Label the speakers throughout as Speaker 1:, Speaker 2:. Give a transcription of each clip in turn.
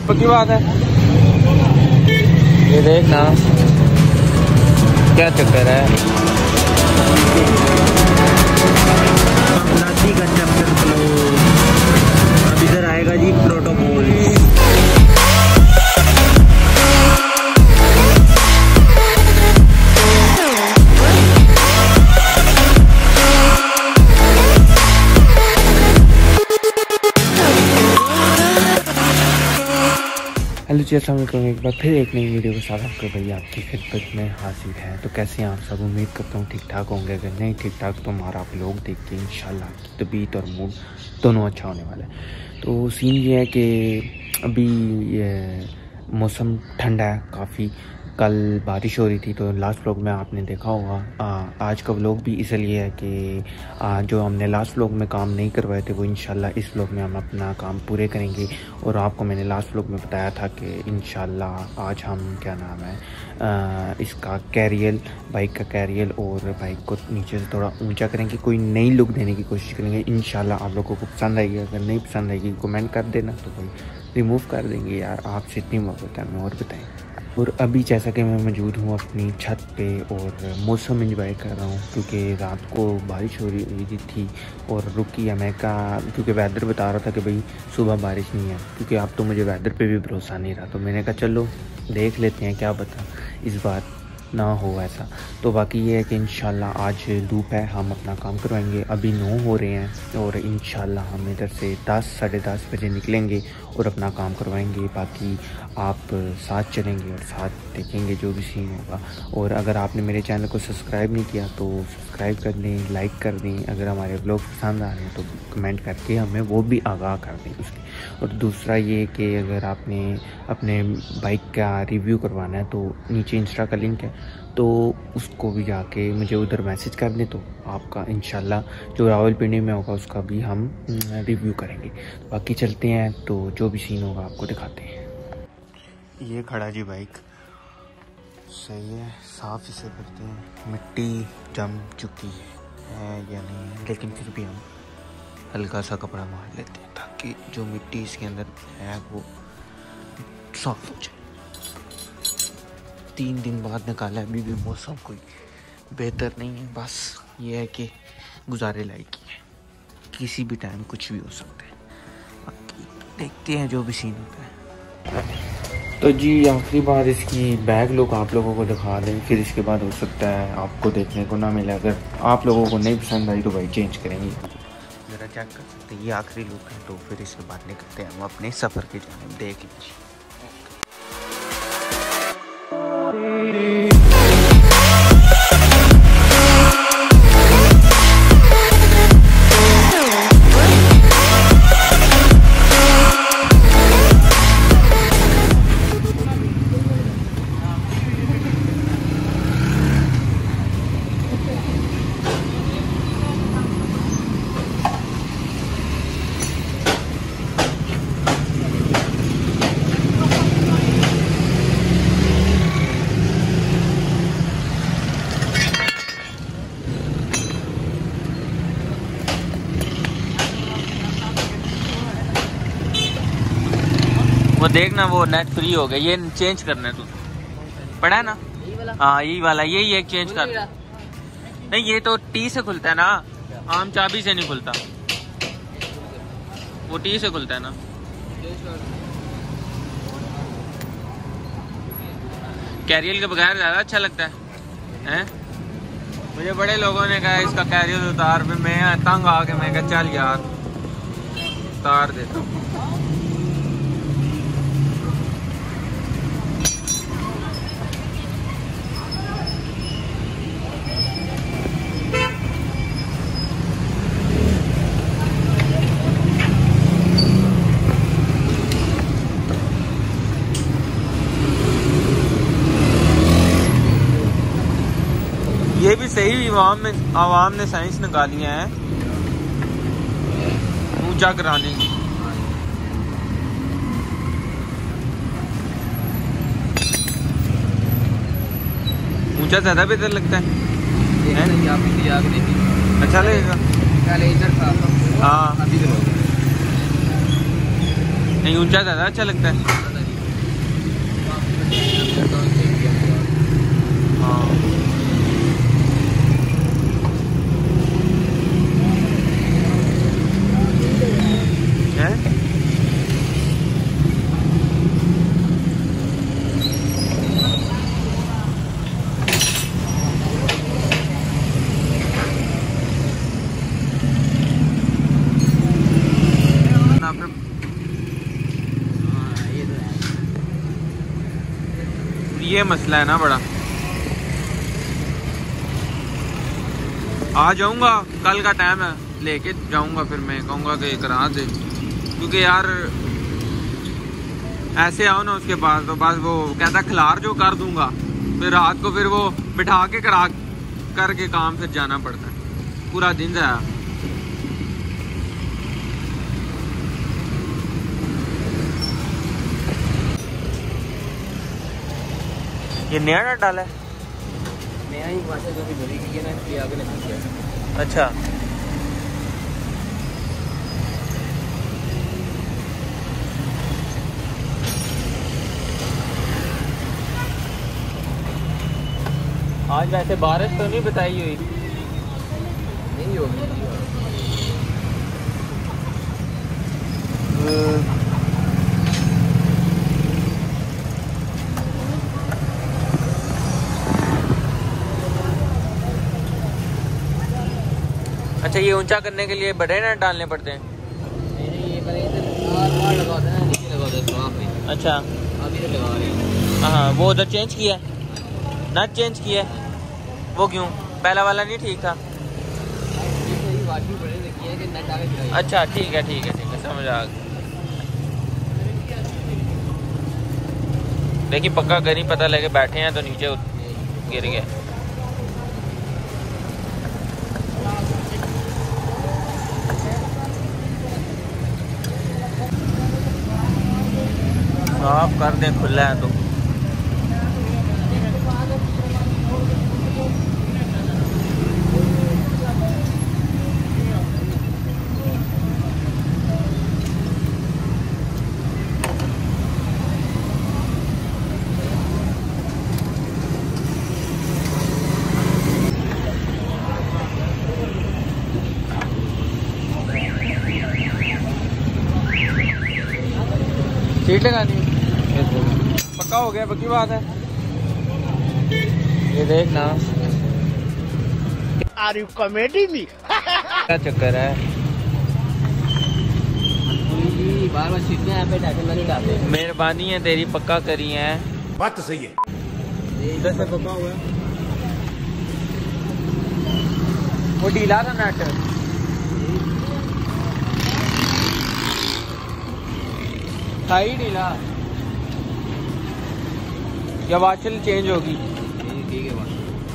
Speaker 1: पक्की बात है। ये देख ना क्या चक्कर है। नदी का चैप्टर अब इधर आएगा जी प्रोटोकॉल। हेलो जी, अस्सलाम वालेकुम। एक बार फिर एक नई वीडियो के साथ आपके भैया आपकी खिदमत में हाजिर है। तो कैसे हैं आप सब? उम्मीद करता हूँ ठीक ठाक होंगे। अगर नहीं ठीक ठाक तो हमारा आप लोग देख के इंशाल्लाह आपकी तबीयत और मूड दोनों अच्छा होने वाला है। तो सीन ये है कि अभी ये मौसम ठंडा है काफ़ी। कल बारिश हो रही थी तो लास्ट व्लॉग में आपने देखा होगा। आज का व्लॉग भी इसलिए है कि जो हमने लास्ट व्लॉग में काम नहीं करवाए थे वो इंशाल्लाह इस व्लॉग में हम अपना काम पूरे करेंगे। और आपको मैंने लास्ट व्लॉग में बताया था कि इंशाल्लाह आज हम क्या नाम है इसका कैरियल, बाइक का कैरियल और बाइक को नीचे से थोड़ा ऊंचा करेंगे। कोई नई लुक देने की कोशिश करेंगे। इंशाल्लाह आप लोगों को पसंद आएगी। अगर नहीं पसंद आएगी कमेंट कर देना तो भाई रिमूव कर देंगे यार। आपसे इतनी मोहब्बत है, और बताएं। और अभी जैसा कि मैं मौजूद हूँ अपनी छत पे और मौसम एंजॉय कर रहा हूँ क्योंकि रात को बारिश हो रही थी और रुकी है। मैं कहा क्योंकि वेदर बता रहा था कि भाई सुबह बारिश नहीं है, क्योंकि अब तो मुझे वेदर पे भी भरोसा नहीं रहा। तो मैंने कहा चलो देख लेते हैं, क्या पता इस बार ना हो ऐसा। तो बाकी ये है कि इंशाल्लाह आज धूप है, हम अपना काम करवाएंगे। अभी 9 हो रहे हैं और इंशाल्लाह हम इधर से 10 साढ़े 10 बजे निकलेंगे और अपना काम करवाएंगे। बाकी आप साथ चलेंगे और साथ देखेंगे जो भी सीन होगा। और अगर आपने मेरे चैनल को सब्सक्राइब नहीं किया तो सब्सक्राइब कर दें, लाइक कर दें। अगर हमारे ब्लॉग पसंद आ रहे हैं तो कमेंट करके हमें वो भी आगाह कर दें उसके। और दूसरा ये कि अगर आपने अपने बाइक का रिव्यू करवाना है तो नीचे इंस्टा का लिंक है, तो उसको भी जाके मुझे उधर मैसेज कर दें तो आपका इंशाल्लाह जो रावलपिंडी में होगा उसका भी हम रिव्यू करेंगे। बाकी चलते हैं तो जो भी सीन होगा आपको दिखाते हैं। ये खड़ा जी बाइक, सही है, साफ़ इसे करते हैं। मिट्टी जम चुकी है या नहीं, लेकिन फिर भी हम हल्का सा कपड़ा मार लेते हैं ताकि जो मिट्टी इसके अंदर है वो साफ हो जाए। 3 दिन बाद निकाला है, अभी भी मौसम कोई बेहतर नहीं है। बस ये है कि गुजारे लायक ही है, किसी भी टाइम कुछ भी हो सकता है। बाकी देखते हैं जो भी सीन होता है। तो जी आखिरी बार इसकी बैग लुक आप लोगों को दिखा दें, फिर इसके बाद हो सकता है आपको देखने को ना मिले। अगर आप लोगों को नहीं पसंद आई तो भाई चेंज करेंगे, ज़रा चेक कर सकते हैं। ये आखिरी लुक है तो फिर इसके बाद निकलते हैं हम अपने सफ़र की जानिब। देख लीजिए। वो देखना वो नेट फ्री हो गया, ये चेंज करना है। तू पड़ा है ना? हाँ यही वाला, यही एक चेंज कर। नहीं ये तो टी से खुलता है ना, आम चाबी से नहीं खुलता, वो टी से खुलता है ना। कैरियल के बगैर ज़्यादा अच्छा लगता है। मुझे बड़े लोगों ने कहा इसका कैरियल उतार पे, मैं तंग आके मैं कहा चल यार उतार देता हूँ। ये भी सही आवाम ने साइंस निकालियाँ हैं ऊंचा कराने की। ऊंचा ज़्यादा बेहतर लगता है। अच्छा लगेगा। पहले इधर था। हाँ अभी नहीं, ऊंचा ज़्यादा अच्छा लगता है। हाँ ये मसला है ना बड़ा। आ जाऊंगा, कल का टाइम है, लेके जाऊंगा। फिर मैं कहूँगा कि करा दे, क्योंकि यार ऐसे आओ ना उसके पास तो बस वो कहता खिलार जो कर दूंगा, फिर रात को फिर वो बिठा के करा करके काम फिर जाना पड़ता है, पूरा दिन जाया। ये नया नट डाला है?
Speaker 2: नया ही वाशर जो भी भरी गई है ना, इसलिए आगे नहीं किया।
Speaker 1: अच्छा, आज वैसे बारिश तो नहीं बताई हुई?
Speaker 2: नहीं होगी।
Speaker 1: अच्छा, ये ऊंचा करने के लिए बड़े नट डालने पड़ते हैं? अच्छा,
Speaker 2: अभी तो लगा रहे हैं।
Speaker 1: हाँ, वो उधर चेंज किया, नट चेंज किया, वो क्यों? पहला वाला नहीं ठीक था? अच्छा, ठीक है ठीक है ठीक है, समझ आ गया। देखिए पक्का करी, पता लगे बैठे हैं तो नीचे गिर गए। साफ कर दें, खुला है तो। सीट लगानी है, पक्का हो गया, पक्की बात है। ये देख ना,
Speaker 3: आर यू कॉमेडी में
Speaker 1: क्या चक्कर है?
Speaker 2: बार बार सीटने यहाँ पे टाइटल नहीं डालते।
Speaker 1: मेहरबानी है तेरी, पक्का करी है।
Speaker 3: बात तो सही है।
Speaker 1: इधर से पक्का हुआ है, वो ढीला था नट। था ही ढीला, या वाशल चेंज होगी?
Speaker 2: ठीक है बात।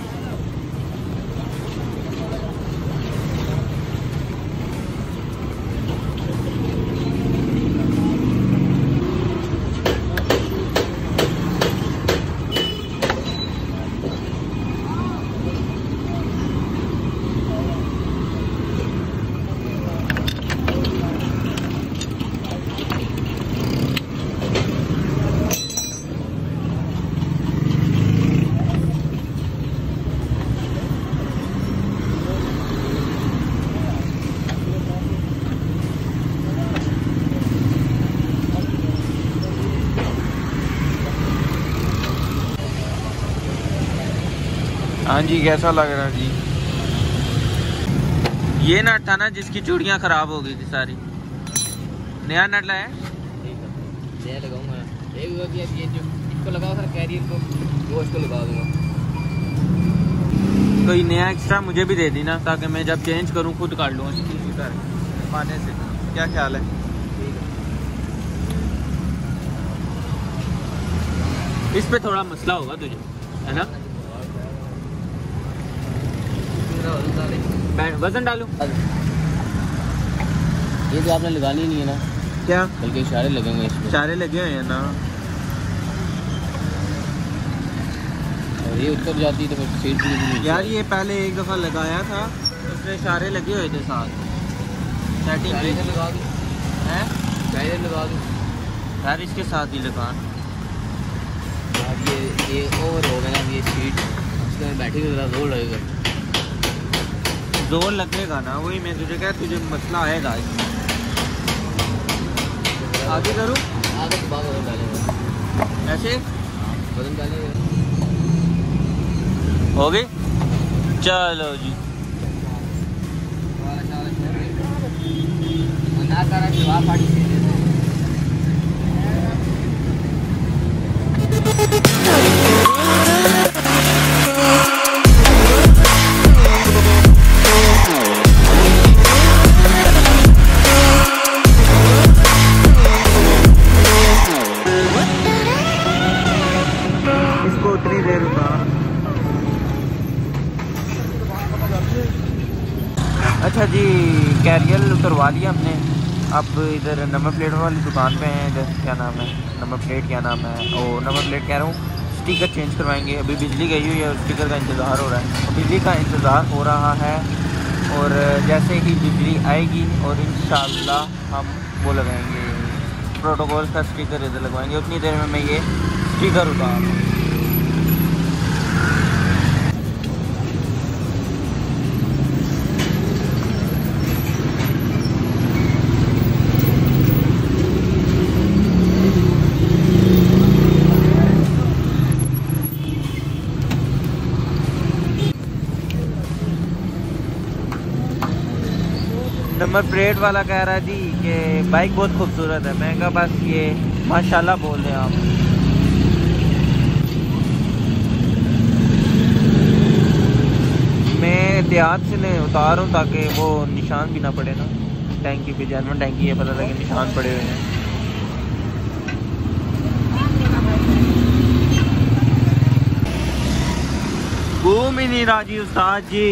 Speaker 1: हाँ जी, कैसा लग रहा है जी? ये नट था ना जिसकी चूड़ियाँ खराब हो गई थी सारी, नया नट लाया?
Speaker 2: नया लगाऊंगा। ये जो इसको लगाओ सर, कैरियर को, वो इसको लगा दूंगा।
Speaker 1: कोई नया एक्स्ट्रा मुझे भी दे दी ना, ताकि मैं जब चेंज करूँ खुद काट लूँ किसी का पाने से। क्या ख्याल है? इस पे थोड़ा मसला होगा तुझे, है ना? वजन डालूं?
Speaker 2: ये तो आपने लगानी नहीं है ना।
Speaker 1: क्या?
Speaker 2: बल्कि इशारे लगेंगे इसमें।
Speaker 1: इशारे लगे हुए हैं ना।
Speaker 2: और ये उतर जाती है तो फिर सीट भी
Speaker 1: यार ये पहले एक दफ़ा लगाया था, उसमें इशारे लगे हुए थे साथ। सेटिंग
Speaker 2: लगा दूँ
Speaker 1: है,
Speaker 2: लगा दूँ
Speaker 1: यार इसके साथ ही लगा।
Speaker 2: अब ये ओवर हो गया ना ये सीट, उसमें बैठी तो ज़रा जोर लगेगा।
Speaker 1: जोर लगेगा ना, वही मैं तुझे कह, तुझे मसला आएगा। आगे करूँ?
Speaker 2: आगे तो बाद बदल डालेगा,
Speaker 1: ऐसे
Speaker 2: बदल डालेगा।
Speaker 1: हो गई, चलो जी।
Speaker 2: ना करा जवाब पार्टी से
Speaker 1: इसको उतनी देर उतार। अच्छा जी, कैरियर उतरवा लिया हमने। अब इधर नंबर प्लेट वाली दुकान पे हैं। इधर क्या नाम है, नंबर प्लेट क्या नाम है, ओ नंबर प्लेट कह रहा हूँ, स्टिकर चेंज करवाएंगे। अभी बिजली गई हुई है, स्टिकर का इंतज़ार हो रहा है, बिजली का इंतज़ार हो रहा है। और जैसे ही बिजली आएगी और इंशाल्लाह हम वो लगाएंगे, प्रोटोकॉल का स्टिकर इधर लगवाएंगे। उतनी देर में मैं ये स्टिकर उतार। नंबर प्लेट वाला कह रहा है जी कि बाइक बहुत खूबसूरत है। मैं कहा बस ये माशाल्लाह बोल रहे हैं आप। मैं एहतियात से नहीं उतारूँ ताकि वो निशान भी ना पड़े ना टैंकी पे। जानवर टैंकी है, पता लगे निशान पड़े हुए हैं। घूम ही नहीं रहा जी उस्ताद जी।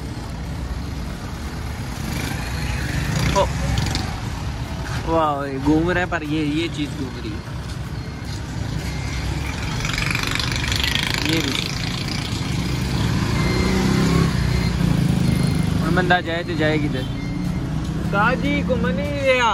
Speaker 1: वाह, घूम रहा है पर ये चीज घूम रही है। ये भी और बंदा जाए तो जाए किधर? जी घूम नहीं रहा।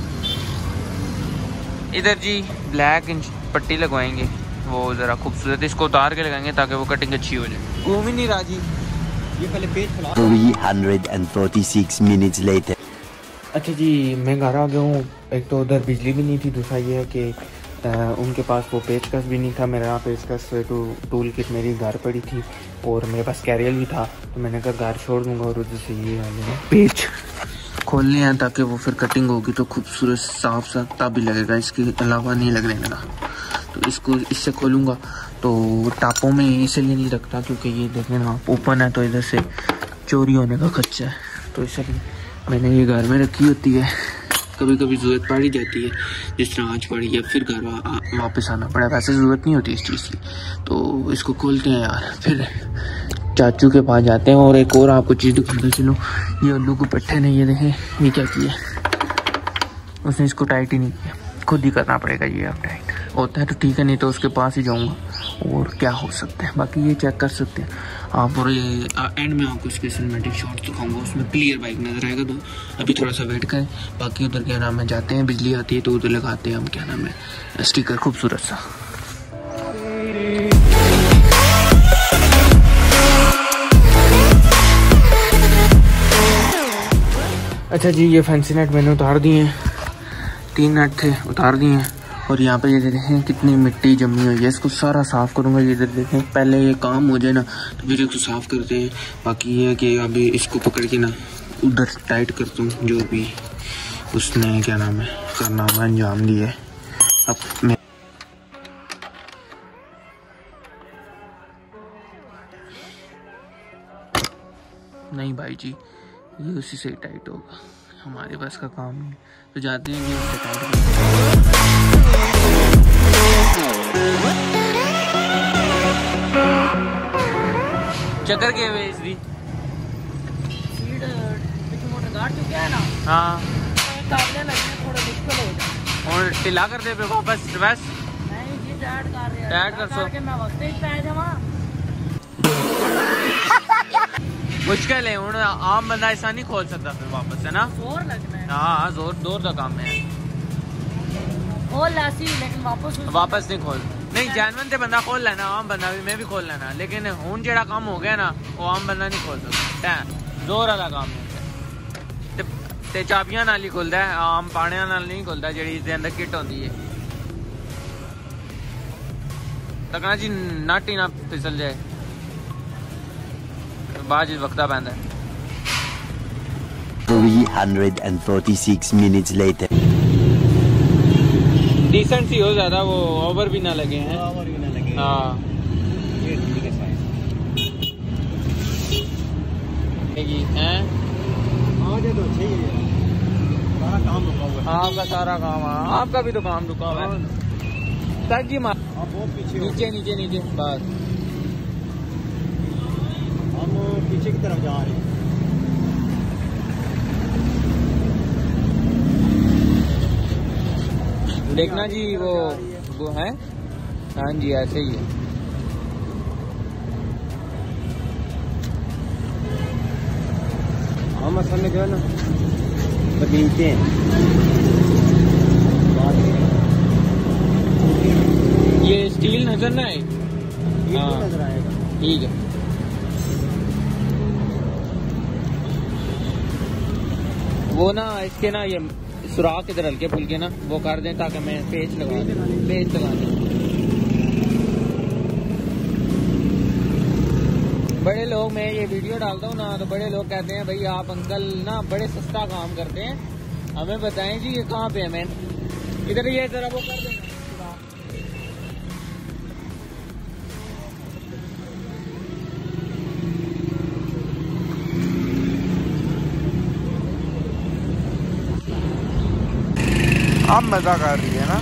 Speaker 1: इधर जी ब्लैक पट्टी लगवाएंगे, वो ज़रा खूबसूरत, इसको उतार के लगाएंगे ताकि वो कटिंग अच्छी हो जाए। घूम ही नहीं रहा जी, ये पहले पेज फैला।
Speaker 4: 346 minutes later.
Speaker 1: अच्छा जी, मैं घर आ गया हूँ। एक तो उधर बिजली भी नहीं थी, दूसरा ये है कि उनके पास वो पेचकस भी नहीं था। मेरे यहाँ पेचकस टूल किट मेरी घर पड़ी थी और मेरे पास कैरियर भी था, तो मैंने कहा घर छोड़ दूँगा और उधर से ये वाले पेच खोलने हैं ताकि वो फिर कटिंग होगी तो खूबसूरत साफ साफ भी लगेगा। इसके अलावा नहीं लगने लगा, तो इसको इससे खोलूँगा। तो टापों में इसलिए नहीं रखता क्योंकि ये देखें ना ओपन है, तो इधर से चोरी होने का खर्चा है, तो इसलिए मैंने ये घर में रखी होती है। कभी कभी ज़रूरत पड़ ही जाती है, जिस तरह आज पड़ी है, फिर घर वापस आना पड़ा। वैसे ज़रूरत नहीं होती इस चीज़ की। तो इसको खोलते हैं यार, फिर चाचू के पास जाते हैं। और एक और आपको चीज़ दिखाता चलो, ये उल्लू को पट्टे ने ये देखें ये क्या किया, उसने इसको टाइट ही नहीं किया, खुद ही करना पड़ेगा। ये अब टाइट होता है तो ठीक है, नहीं तो उसके पास ही जाऊँगा और क्या हो सकता है। बाकी ये चेक कर सकते हैं आप। और ये एंड में आपको इसके सिनेमैटिक शॉट दिखाऊंगा, उसमें क्लियर बाइक नजर आएगा। तो अभी थोड़ा सा वेट करें। बाकी उधर क्या नाम है, जाते हैं, बिजली आती है तो उधर लगाते हैं हम क्या नाम है स्टिकर खूबसूरत सा। अच्छा जी, ये फैंसी नेट मैंने उतार दिए हैं, 3 नेट थे उतार दिए हैं। और यहाँ पे ये देखें कितनी मिट्टी जमी हुई है, इसको सारा साफ़ करूँगा। ये इधर देखें, पहले ये काम हो जाए ना तो फिर इसको साफ़ करते हैं। बाकी ये है कि अभी इसको पकड़ के ना उधर टाइट करता हूँ, जो भी उसने क्या नाम है करना हुआ अंजाम दिया है। अब मैं नहीं भाई जी, ये उसी से टाइट होगा, हमारे पास का काम नहीं। तो जाते हैं ये उससे टाइट चक्कर के हुए इसकी हाँ और ढिला कर दे पे वापस बस टाइट कर सो। मुश्किल है हूँ, आम बंदा ऐसा नहीं खोल सकता फिर वापस, है ना? जोर लगना है। हाँ जोर का काम है। खोल लासी, लेकिन वापस नहीं खोल। नहीं जैनवन तो बंदा खोल लेना, आम बंदा भी मैं भी खोल लेना, लेकिन हूँ जो काम हो गया ना वो आम बंदा नहीं खोल सकता, जोर वाला काम है। ते चाबियां नाल ही खुलता है, आम पाने नाल नहीं खुलता, जी इसके अंदर किट होती है। तकना जी नट ही ना फिसल जाए, बाद वक्ता पैंदा है।
Speaker 4: 346 minutes later.
Speaker 1: डिसेंट सी हो, ज्यादा वो ओवर भी ना लगे हैं। हाँ आपका सारा काम, आपका भी तो काम रुका हुआ है। तक ही मार नीचे नीचे नीचे, बस
Speaker 3: हम पीछे की तरफ जा रहे हैं।
Speaker 1: देखना जी वो है। हाँ जी ऐसे ही है।
Speaker 3: हम असल में जो है ना बदलते हैं।
Speaker 1: ये स्टील नजर ना है,
Speaker 3: हाँ नजर आएगा।
Speaker 1: ठीक है। वो ना इसके ना ये सुराख इधर हल्के फुल्के ना वो कर दें ताकि मैं पेच लगा दें। बड़े लोग, मैं ये वीडियो डालता हूँ ना तो बड़े लोग कहते हैं भाई आप अंकल ना बड़े सस्ता काम करते हैं, हमें बताएं जी ये कहाँ पे है। मैं इधर ये जरा वो कर देना।
Speaker 5: आप मजा कर रही है ना,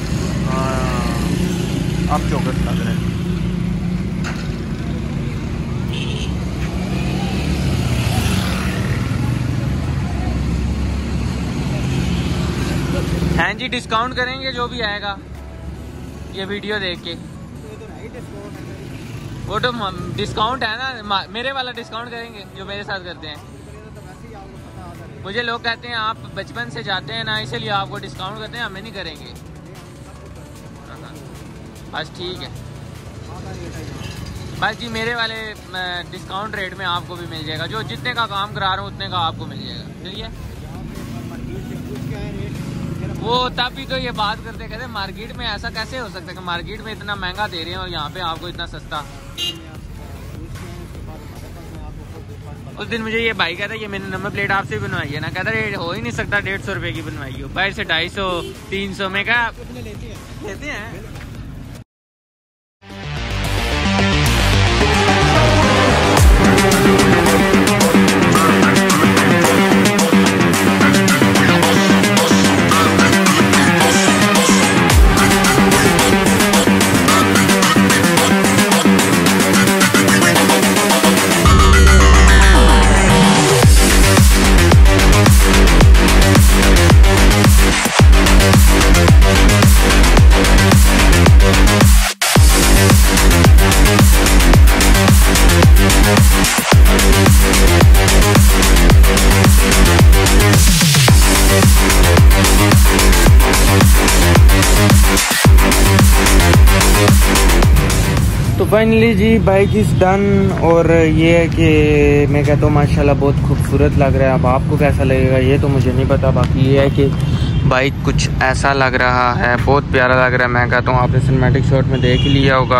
Speaker 5: आप चौकस लग रहे हैं।
Speaker 1: हाँ जी डिस्काउंट करेंगे जो भी आएगा ये वीडियो देख के। वो तो डिस्काउंट है ना, मेरे वाला डिस्काउंट करेंगे जो मेरे साथ करते हैं। मुझे लोग कहते हैं आप बचपन से जाते हैं ना इसलिए आपको डिस्काउंट करते हैं, हमें नहीं करेंगे। बस ठीक है, बस जी मेरे वाले डिस्काउंट रेट में आपको भी मिल जाएगा, जो जितने का काम करा रहा हूँ उतने का आपको मिल जाएगा। चलिए वो तब भी तो ये बात करते कहते मार्केट में ऐसा कैसे हो सकता है कि मार्केट में इतना महंगा दे रहे हैं और यहाँ पे आपको इतना सस्ता। उस दिन मुझे ये भाई कहता है ये मैंने नंबर प्लेट आपसे बनवाई है ना, कहता है हो ही नहीं सकता 150 रुपए की बनवाई हो, बाहर से 250 300 में का लेते हैं। तो फाइनली जी बाइक इज़ डन, और ये है कि मैं कहता हूँ माशाल्लाह बहुत खूबसूरत लग रहा है। अब आपको कैसा लगेगा ये तो मुझे नहीं पता, बाकी ये है कि बाइक कुछ ऐसा लग रहा है, बहुत प्यारा लग रहा है। मैं कहता हूँ आपने सिनेमैटिक शॉट में देख ही लिया होगा।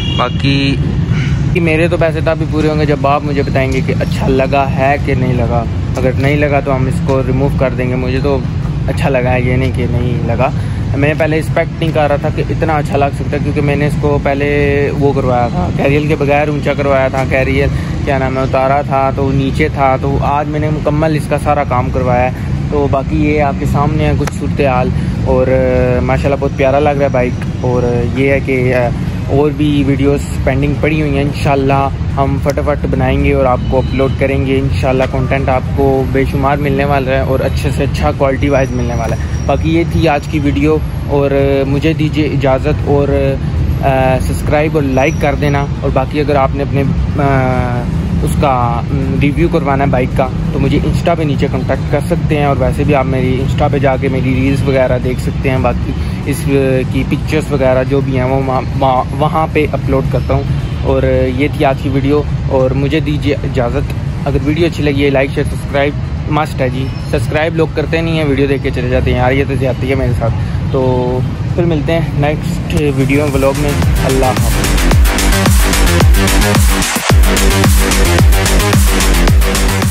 Speaker 1: बाकी मेरे तो पैसे तब भी पूरे होंगे जब आप मुझे बताएंगे कि अच्छा लगा है कि नहीं लगा। अगर नहीं लगा तो हम इसको रिमूव कर देंगे। मुझे तो अच्छा लगा है, ये नहीं कि नहीं लगा। मैं पहले एक्सपेक्ट नहीं कर रहा था कि इतना अच्छा लग सकता है, क्योंकि मैंने इसको पहले वो करवाया था कैरियल के बगैर ऊंचा करवाया था। कैरियल क्या नाम है उतारा था तो नीचे था, तो आज मैंने मुकम्मल इसका सारा काम करवाया है। तो बाकी ये आपके सामने है कुछ सूरत हाल, और माशाल्लाह बहुत प्यारा लग रहा है बाइक। और ये है कि और भी वीडियोस पेंडिंग पड़ी हुई हैं, इंशाल्लाह हम फटाफट बनाएंगे और आपको अपलोड करेंगे। इंशाल्लाह कंटेंट आपको बेशुमार मिलने वाला है और अच्छे से अच्छा क्वालिटी वाइज मिलने वाला है। बाकी ये थी आज की वीडियो, और मुझे दीजिए इजाज़त, और सब्सक्राइब और लाइक कर देना। और बाकी अगर आपने अपने उसका रिव्यू करवाना है बाइक का, तो मुझे इंस्टा पे नीचे कांटेक्ट कर सकते हैं। और वैसे भी आप मेरी इंस्टा पे जाके मेरी रील्स वगैरह देख सकते हैं। बाकी इस की पिक्चर्स वगैरह जो भी हैं वो वहाँ पे अपलोड करता हूँ। और ये थी आज की वीडियो, और मुझे दीजिए इजाज़त। अगर वीडियो अच्छी लगी है लाइक शेयर सब्सक्राइब मस्ट है जी। सब्सक्राइब लोग करते नहीं हैं, वीडियो देख के चले जाते हैं यार, ये तो ज़्यादती है मेरे साथ। तो फिर मिलते हैं नेक्स्ट वीडियो व्लॉग में। अल्लाह हाफ़िज़।